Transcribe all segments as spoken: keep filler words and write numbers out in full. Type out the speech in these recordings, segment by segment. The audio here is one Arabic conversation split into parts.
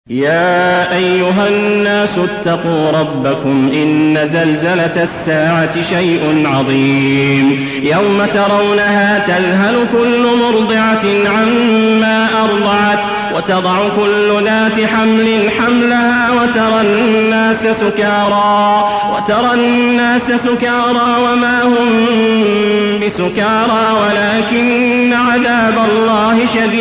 يا أيها الناس اتقوا ربكم إن زلزلة الساعة شيء عظيم يوم ترونها تذهل كل مرضعة عما أرضعت وتضع كل ذات حمل حملها وترى الناس سكارى وترى الناس سكارى وما هم بسكارى ولكن عذاب الله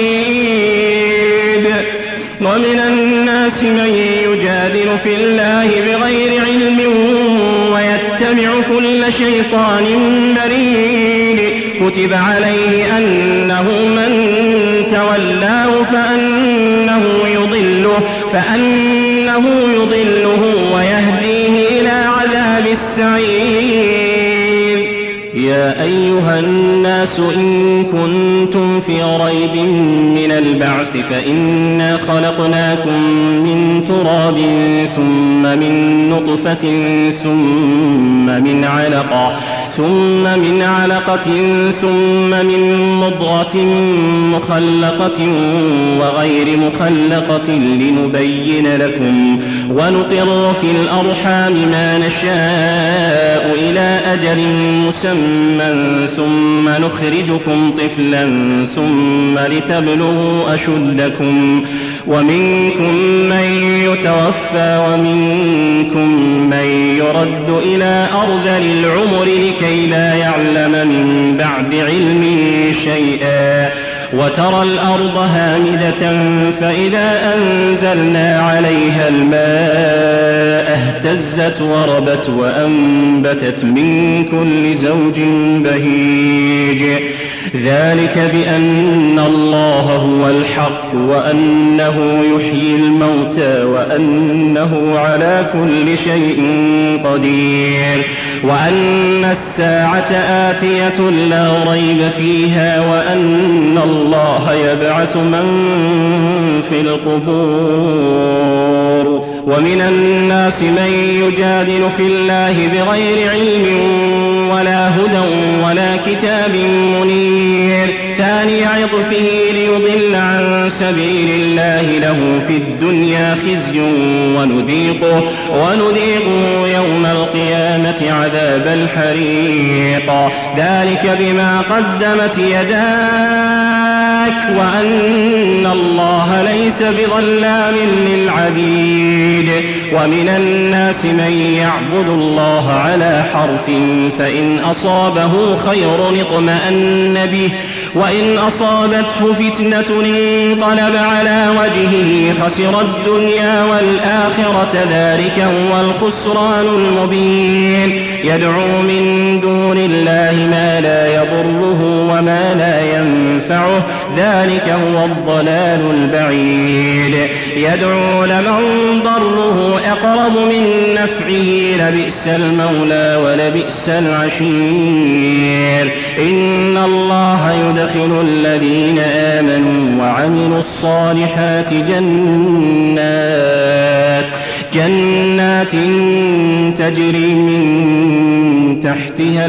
شديد. ومن الناس من يجادل في الله بغير علم ويتبع كل شيطان مريد كتب عليه أنه من تولاه فأنه يضله, فأنه يضله ويهديه إلى عذاب السعير. يا أيها الناس إن كنتم في ريب من البعث فإنا خلقناكم من تراب ثم من نطفة ثم من علقة ثم من علقة ثم من مضغة مخلقة وغير مخلقة لنبين لكم ونقر في الأرحام ما نشاء إلى أجل مسمى ثم نخرجكم طفلا ثم لتبلغوا أشدكم ومنكم من يتوفى ومنكم من يرد إلى أرذل العمر لكي لا يعلم من بعد علم شيئا وترى الأرض هامدة فإذا أنزلنا عليها الماء اهتزت وربت وأنبتت من كل زوج بهيج. ذلك بأن الله هو الحق وأنه يحيي الموتى وأنه على كل شيء قدير وأن الساعة آتية لا ريب فيها وأن الله يبعث من في القبور. ومن الناس من يجادل في الله بغير علم ولا هدى ولا كتاب منير ثاني عطفه ليضل عن سبيل الله له في الدنيا خزي ونذيقه, ونذيقه يوم القيامة عذاب الحريق. ذلك بما قدمت يداك وأن الله ليس بظلام للعبيد. ومن الناس من يعبد الله على حرف فإن أصابه خير اطمأن به وإن أصابته فتنة انقلب على وجهه خسر الدنيا والآخرة ذلك هو الخسران المبين. يدعو من دون الله ما لا يضره وما لا ينفعه ذلك هو الضلال البعيد. يدعو لمن ضره أقرب من نفعه لبئس المولى ولبئس العشير. إن الله يدخل الذين آمنوا وعملوا الصالحات جنات جنات تجري من تحتها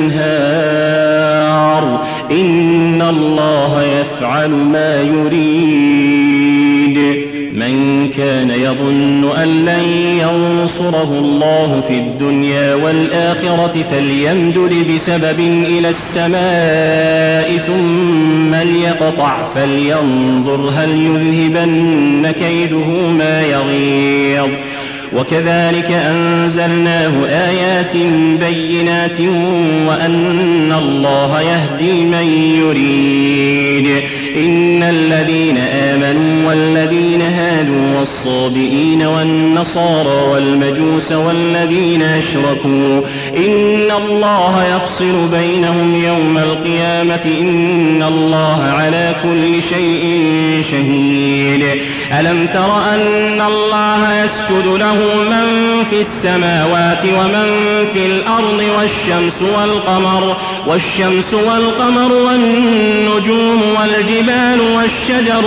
الأنهار إن الله يفعل ما يريد. من كان يظن أن لن ينصره الله في الدنيا والآخرة فليمدد بسبب إلى السماء ثم ليقطع فلينظر هل يذهبن كيده ما يغيظ. وكذلك أنزلناه آيات بينات وأن الله يهدي من يريد. إن الذين آمنوا والذين هادوا والصابئين والنصارى والمجوس والذين أشركوا إن الله يفصل بينهم يوم القيامة إن الله على كل شيء شهيد. ألم تر أن الله يسجد له من في السماوات ومن في الأرض والشمس والقمر والشمس والقمر والنجوم والجبال والشجر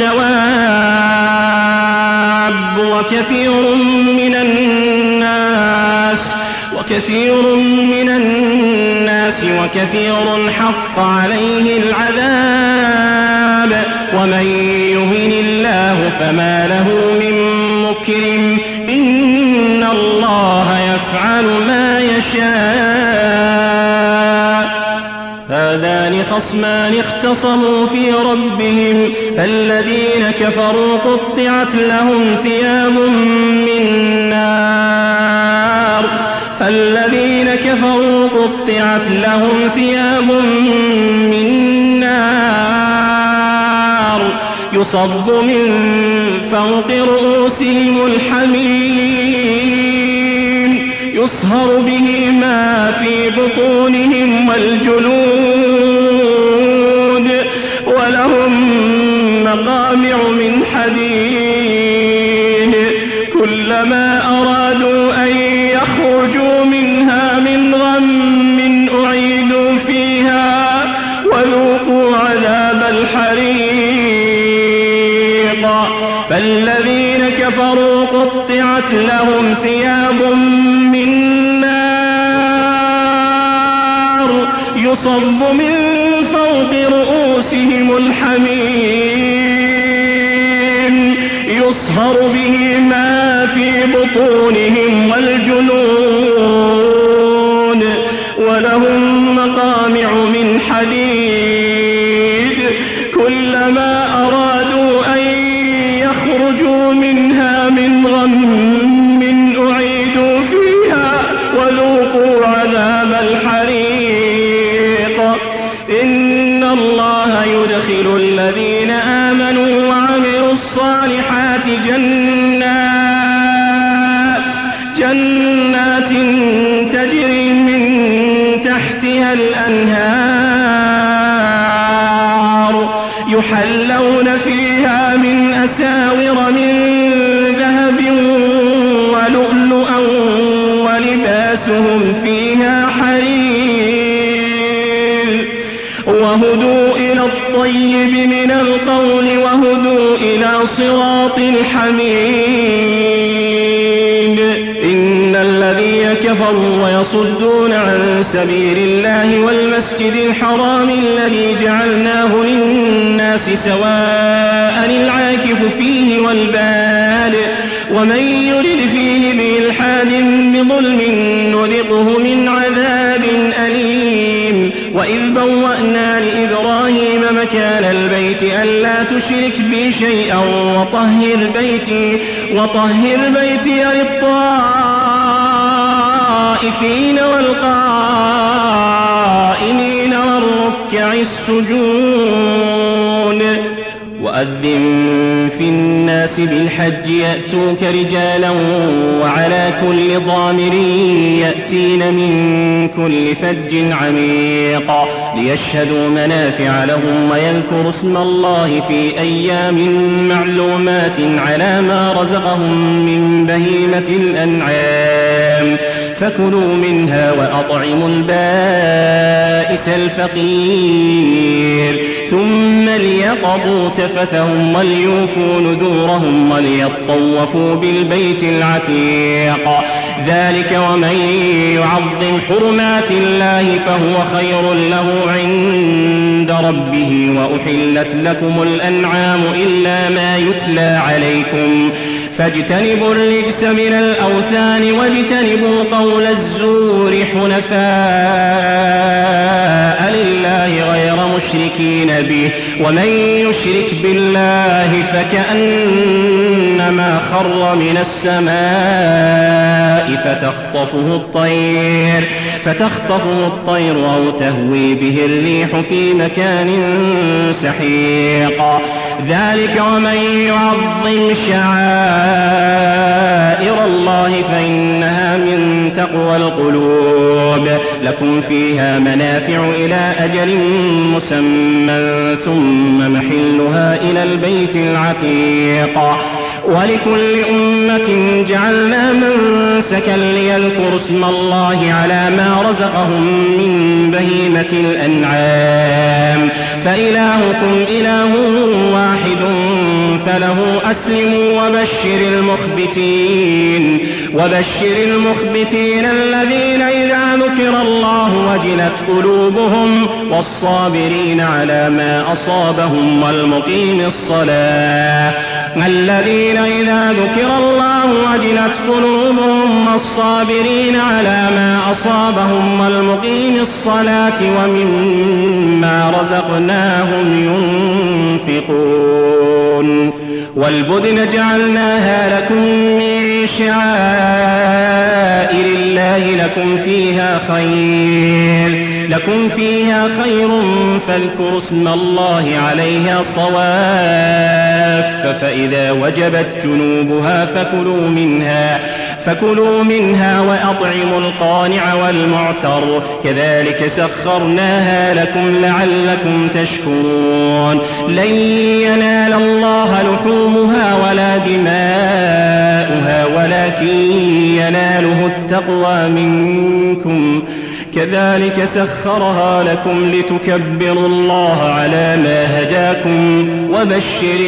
والدواب وكثير من الناس وكثير من الناس وكثير حق عليه العذاب ومن يهن الله فما له من يفعل ما يشاء. هذان خصمان اختصموا في ربهم فالذين كفروا قطعت لهم ثياب من نار فالذين كفروا قطعت لهم ثياب من نار يصب من فوق رؤوسهم الحميم يصهر به ما في بطونهم والجلود ولهم مقامع من حديد كلما أرادوا أن يخرجوا منها من غم أعيدوا فيها وذوقوا عذاب الحريق فالذين كفروا قطعت لهم ثياب من نار يصب من فوق رؤوسهم الحميم يصهر به ما في بطونهم والجلود ولهم مقامع من حديد كلما أرادوا أن يخرجوا منها من غم أعيدوا فيها وذوقوا عذاب الحريق إن الله يدخل الذين آمنوا وعملوا الصالحات جنات جنات تجري من تحتها الأنهار يحلون فيها من أساور من ذهب ولؤلؤا ولباسهم فيها حرير وهدوا إلى الطيب من القول وهدوا إلى صراط الحميد إن الذين كفروا ويصدون عن سبيل الله والمسجد الحرام الذي جعلناه للناس سواء العاكف فيه والباد ومن يرد فيه بإلحاد بظلم نذقه من عذاب أليم وإذ بوأنا لإبراهيم مكان البيت ألا تشرك بي شيئا وطهر بيتي وطهر بيتي للطائفين والقائمين والركع السجود وأذن في الناس بالحج يأتوك رجالا وعلى كل ضامر يأتين من كل فج عميق ليشهدوا منافع لهم ويذكروا اسم الله في أيام معلومات على ما رزقهم من بهيمة الأنعام فكلوا منها وأطعموا البائس الفقير ثم ليقضوا تفثهم وليوفوا نذورهم وليطوفوا بالبيت العتيق ذلك ومن يعظم حرمات الله فهو خير له عند ربه وأحلت لكم الأنعام إلا ما يتلى عليكم فاجتنبوا الرجس من الأوثان واجتنبوا قول الزور حنفاء لله غير مشركين به ومن يشرك بالله فكأنما خر من السماء فتخطفه الطير فتخطفه الطير أو تهوي به الريح في مكان سحيق ذلك ومن يعظم شعائر الله فإنها من تقوى القلوب لكم فيها منافع إلى أجل مسمى ثم محلها إلى البيت العتيق ولكل أمة جعلنا منسكا ليذكروا اسم الله على ما رزقهم من بهيمة الأنعام فإلهكم إله واحد فله أسلموا وبشر المخبتين وبشر المخبتين الذين إذا ذكر الله وجلت قلوبهم والصابرين على ما أصابهم والمقيم الصلاة الذين إذا ذكر الله وجلت قلوبهم والصابرين على ما أصابهم والمقيم الصلاة ومما رزقناهم ينفقون والبدن جعلناها لكم من شعائر الله لكم فيها خير لكم فيها خير فاذكروا اسم الله عليها صواف فإذا وجبت جنوبها فكلوا منها فكلوا منها وأطعموا القانع والمعتر كذلك سخرناها لكم لعلكم تشكرون لن ينال الله لحومها ولا دماؤها ولكن يناله التقوى منكم كذلك سخرها لكم لتكبروا الله على ما هداكم وبشر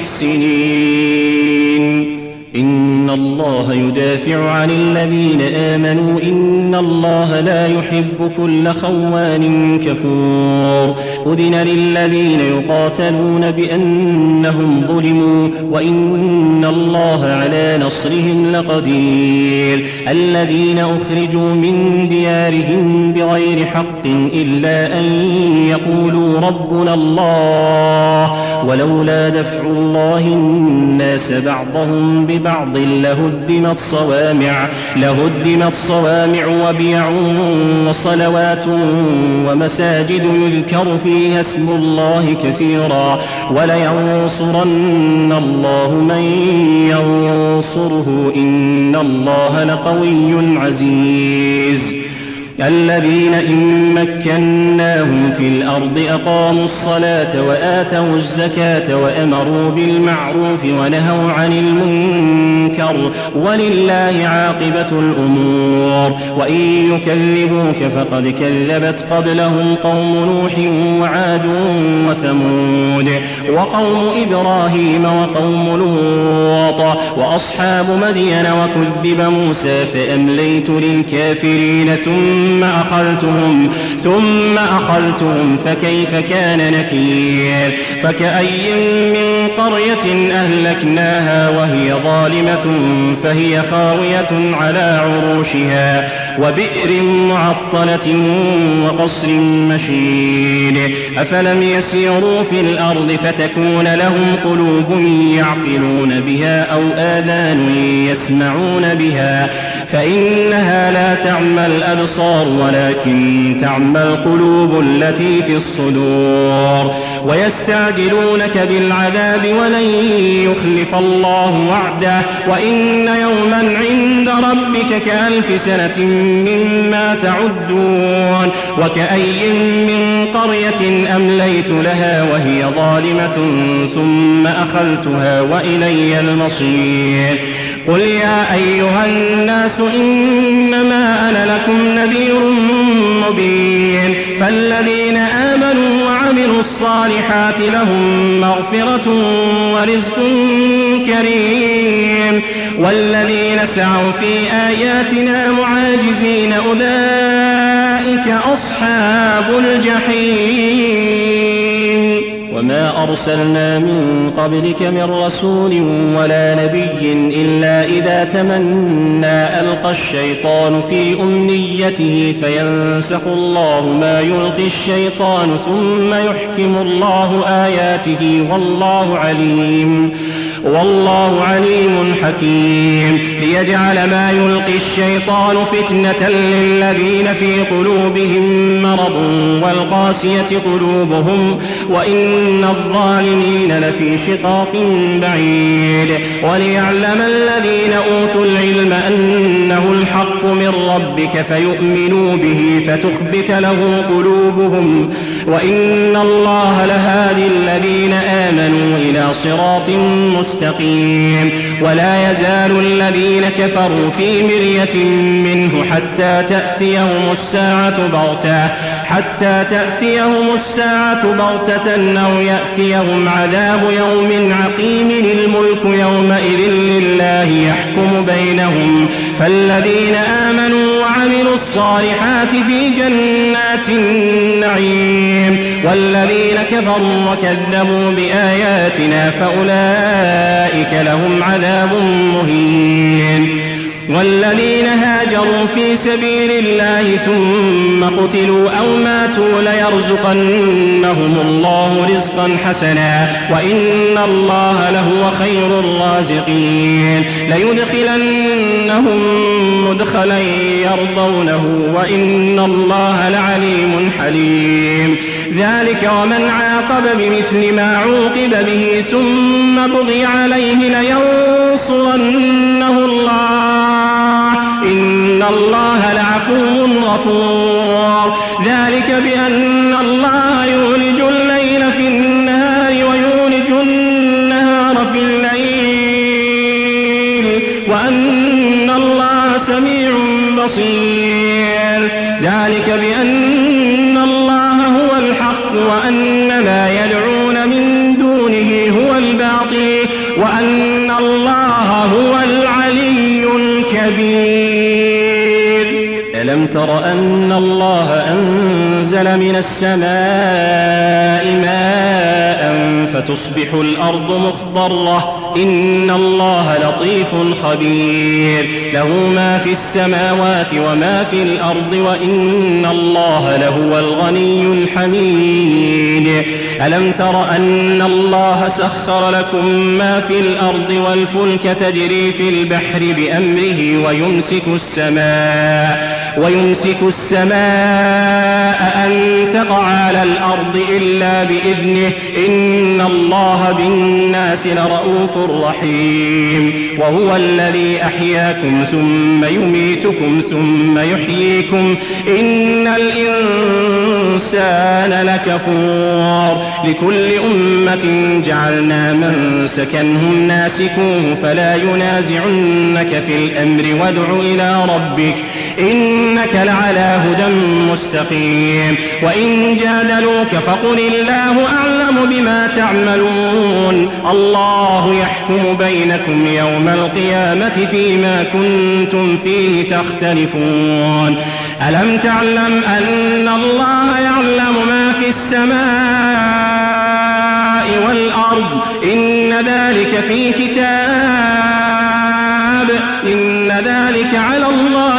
المحسنين إن الله يدافع عن الذين آمنوا إن الله لا يحب كل خوان كفور أذن للذين يقاتلون بأنهم ظلموا وإن الله على نصرهم لقدير الذين أخرجوا من ديارهم بغير حق إلا أن يقولوا ربنا الله ولولا دفع الله الناس بعضهم ببعض بعض لهدمت صوامع لهدمت صوامع وبيع وصلوات ومساجد يذكر فيها اسم الله كثيرا ولينصرن الله من ينصره إن الله لقوي عزيز الذين إن مكناهم في الأرض أقاموا الصلاة وآتوا الزكاة وأمروا بالمعروف ونهوا عن المنكر ولله عاقبة الأمور وإن يكذبوك فقد كذبت قبلهم قوم نوح وعاد وثمود وقوم إبراهيم وقوم لوط وأصحاب مدين وكذب موسى فأمليت للكافرين ثم ثم أخذتهم ثم أخذتهم فكيف كان نكير فكأي من قرية أهلكناها وهي ظالمة فهي خاوية على عروشها وبئر معطلة وقصر مشيد أفلم يسيروا في الأرض فتكون لهم قلوب يعقلون بها أو آذان يسمعون بها فإنها لا تعمى الأبصار ولكن تعمى القلوب التي في الصدور ويستعجلونك بالعذاب ولن يخلف الله وعده وإن يوما عند ربك كألف سنة مما تعدون وكأي من قرية أمليت لها وهي ظالمة ثم أخذتها وإلي المصير قل يا أيها الناس إنما أنا لكم نذير مبين فالذين آمنوا وعملوا الصالحات لهم مغفرة ورزق كريم والذين سعوا في آياتنا معاجزين أولئك أصحاب الجحيم وما أرسلنا من قبلك من رسول ولا نبي إلا إذا تمنى ألقى الشيطان في أمنيته فينسخ الله ما يلقي الشيطان ثم يحكم الله آياته والله عليم والله عليم حكيم ليجعل ما يلقي الشيطان فتنة للذين في قلوبهم مرض والقاسية قلوبهم وإن الظالمين لفي شقاق بعيد وليعلم الذين أوتوا العلم أنه الحق من ربك فيؤمنوا به فتخبت له قلوبهم وإن الله لهادي الذين آمنوا إلى صراط مستقيم ولا يزال الذين كفروا في مرية منه حتى تأتيهم الساعة بغتة حتى تأتيهم الساعة بغتة أو يأتيهم عذاب يوم عقيم الملك يومئذ لله يحكم بينهم فالذين آمنوا وعملوا الصالحات في جنات النعيم والذين كفروا وكذبوا بآياتنا فأولئك لهم عذاب مهين والذين هاجروا هاجروا في سبيل الله ثم قتلوا أو ماتوا ليرزقنهم الله رزقا حسنا وإن الله لهو خير الرازقين ليدخلنهم مدخلا يرضونه وإن الله لعليم حليم ذلك ومن عاقب بمثل ما عوقب به ثم بغي عليه لينصرنه الله إن الله لعفو غفور ذلك بأن الله يولج الليل في النهار ويولج النهار في الليل وأن الله سميع بصير ذلك بأن الله هو الحق وأن ما يدعون من دونه هو الباطل وأن الله هو العلي الكبير ألم تر أن الله أنزل من السماء ماء فتصبح الأرض مخضرة إن الله لطيف خبير له ما في السماوات وما في الأرض وإن الله لهو الغني الحميد ألم تر أن الله سخر لكم ما في الأرض والفلك تجري في البحر بأمره ويمسك السماء ويمسك السماء أن تقع على الأرض إلا بإذنه إن الله بالناس لرؤوف رحيم وهو الذي أحياكم ثم يميتكم ثم يحييكم إن الإنسان لكفور لكل أمة جعلنا منسكا هم ناسكوه فلا ينازعنك في الأمر وادع إلى ربك إنك لعلى هدى مستقيم وإن جادلوك فقل الله أعلم بما تعملون الله يحكم بينكم يوم القيامة فيما كنتم فيه تختلفون ألم تعلم أن الله يعلم ما في السماء والأرض إن ذلك في كتاب إن ذلك على الله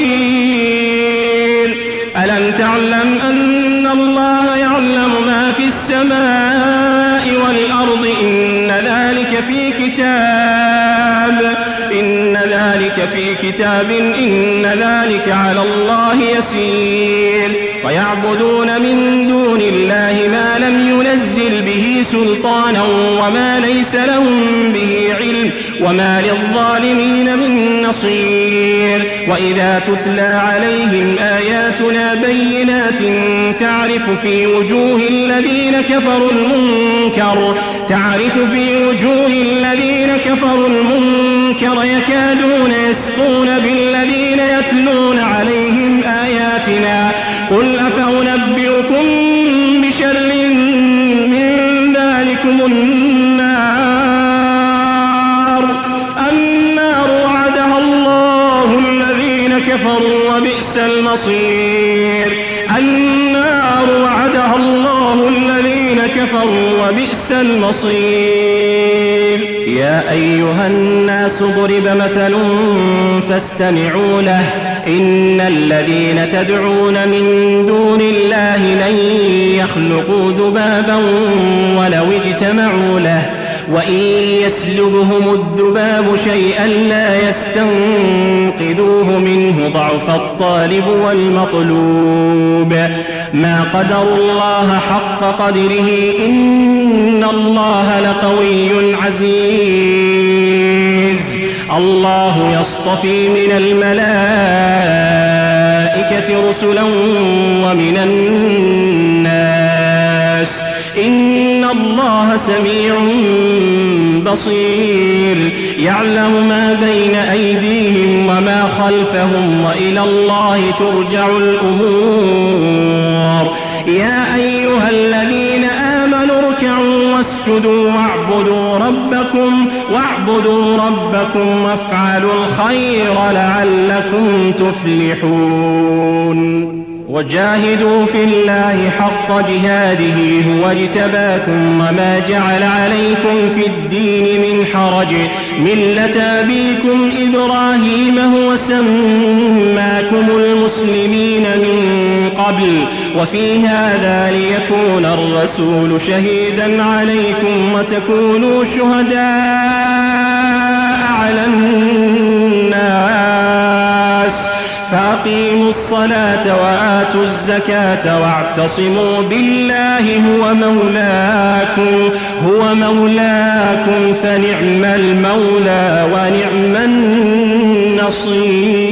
يسير ألم تعلم أن الله يعلم ما في السماء والأرض إن ذلك في كتاب إن ذلك في كتاب إن ذلك على الله يسير ويعبدون من دون الله ما لم ينزل به سلطانا وما ليس لهم به علم وما للظالمين من نصير وإذا تتلى عليهم آياتنا بينات تعرف في وجوه الذين كفروا المنكر تعرف في وجوه الذين كفروا المنكر يكادون يسقون بالذين يتلون عليهم آياتنا قل أفأنبئكم بشر من ذلكم النار النار وعدها الله الذين كفروا وبئس المصير النار وعدها الله الذين كفروا وبئس المصير يا أيها الناس ضرب مثل فاستمعوا له إن الذين تدعون من دون الله لن يخلقوا ذبابا ولو اجتمعوا له وإن يسلبهم الذباب شيئا لا يستنقذوه منه ضعف الطالب والمطلوب ما قدروا الله حق قدره إن الله لقوي عزيز الله يصطفي من الملائكة رسلا ومن الناس إن الله سميع بصير يعلم ما بين أيديهم وما خلفهم وإلى الله ترجع الأمور يا أيها الذين آمنوا اركعوا واسجدوا واعبدوا ربكم واعبدوا ربكم وافعلوا الخير لعلكم تفلحون وجاهدوا في الله حق جهاده هو اجتباكم وما جعل عليكم في الدين من حرج ملة أبيكم إبراهيم هو سماكم المسلمين من قبل وفي هذا ليكون الرسول شهيدا عليكم وتكونوا شهداء على الناس فأقيموا الصلاة وآتوا الزكاة واعتصموا بالله هو مولاكم هو مولاكم فنعم المولى ونعم النصير.